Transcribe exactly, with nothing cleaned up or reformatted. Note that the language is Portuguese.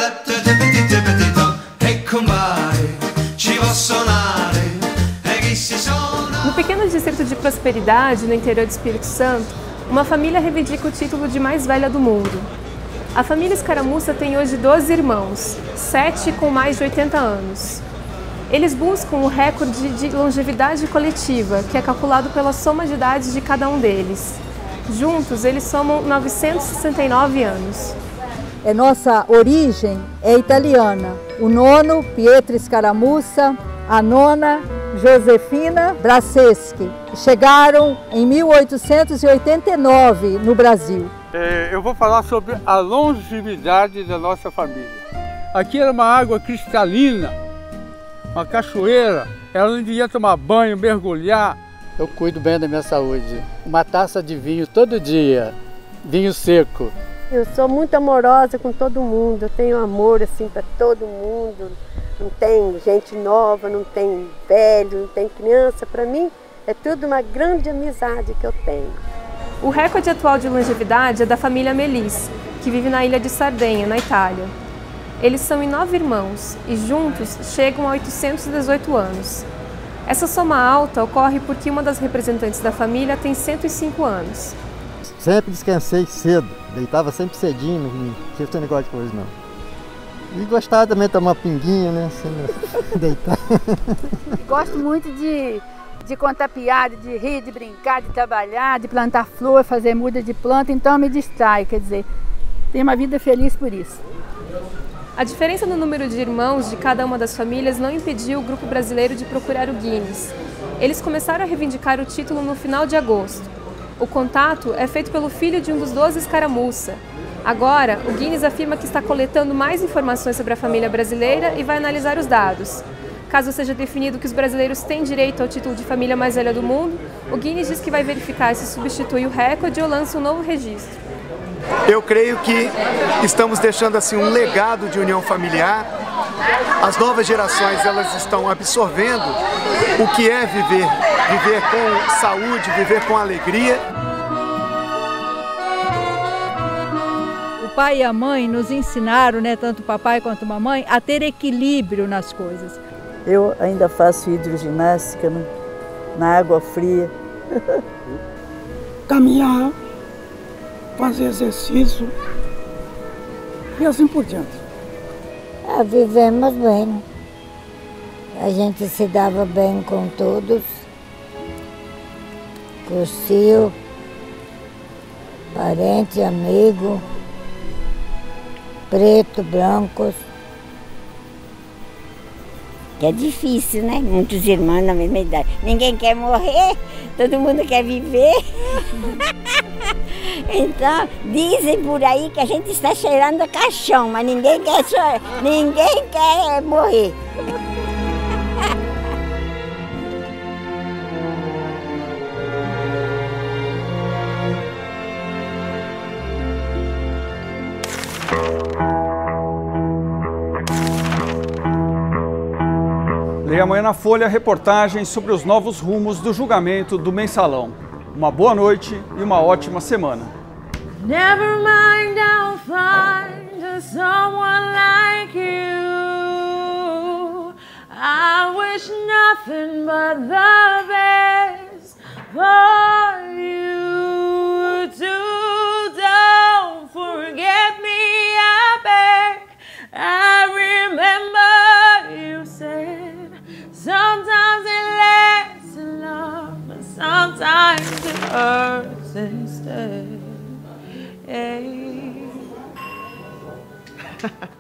No pequeno distrito de Prosperidade, no interior do Espírito Santo, uma família reivindica o título de mais velha do mundo. A família Escaramuça tem hoje doze irmãos, sete com mais de oitenta anos. Eles buscam o recorde de longevidade coletiva, que é calculado pela soma de idades de cada um deles. Juntos, eles somam novecentos e sessenta e nove anos. É nossa origem é italiana. O nono, Pietro Escaramuça, a nona, Josefina Braceschi. Chegaram em mil oitocentos e oitenta e nove no Brasil. É, eu vou falar sobre a longevidade da nossa família. Aqui era uma água cristalina, uma cachoeira. Ela não devia tomar banho, mergulhar. Eu cuido bem da minha saúde. Uma taça de vinho todo dia, vinho seco. Eu sou muito amorosa com todo mundo, eu tenho amor assim para todo mundo. Não tem gente nova, não tem velho, não tem criança. Para mim é tudo uma grande amizade que eu tenho. O recorde atual de longevidade é da família Melis, que vive na ilha de Sardenha, na Itália. Eles são em nove irmãos e juntos chegam a oitocentos e dezoito anos. Essa soma alta ocorre porque uma das representantes da família tem cento e cinco anos. Sempre descansei cedo, deitava sempre cedinho, não tinha esse negócio de coisa não. E gostava também de tomar uma pinguinha, né, assim, deitar. Gosto muito de, de contar piada, de rir, de brincar, de trabalhar, de plantar flor, fazer muda de planta, então me distrai, quer dizer, tenho uma vida feliz por isso. A diferença no número de irmãos de cada uma das famílias não impediu o grupo brasileiro de procurar o Guinness. Eles começaram a reivindicar o título no final de agosto. O contato é feito pelo filho de um dos doze Escaramuça. Agora, o Guinness afirma que está coletando mais informações sobre a família brasileira e vai analisar os dados. Caso seja definido que os brasileiros têm direito ao título de família mais velha do mundo, o Guinness diz que vai verificar se substitui o recorde ou lança um novo registro. Eu creio que estamos deixando assim um legado de união familiar. As novas gerações elas estão absorvendo o que é viver, viver com saúde, viver com alegria. O pai e a mãe nos ensinaram, né, tanto o papai quanto a mamãe, a ter equilíbrio nas coisas. Eu ainda faço hidroginástica, né, na água fria. Caminhar, fazer exercício e assim por diante. Ah, vivemos bem. A gente se dava bem com todos, com os tios, parente, amigo, preto, brancos. É difícil, né? Muitos irmãos na mesma idade. Ninguém quer morrer, todo mundo quer viver. Então, dizem por aí que a gente está cheirando a caixão, mas ninguém quer, ninguém quer morrer. Leia amanhã na Folha reportagem sobre os novos rumos do julgamento do Mensalão. Uma boa noite e uma ótima semana. Never mind, I'll find someone like you. I wish nothing but the best for you too. Don't forget me, I beg. I remember you said sometimes it lasts in love, but sometimes it hurts instead. Hey.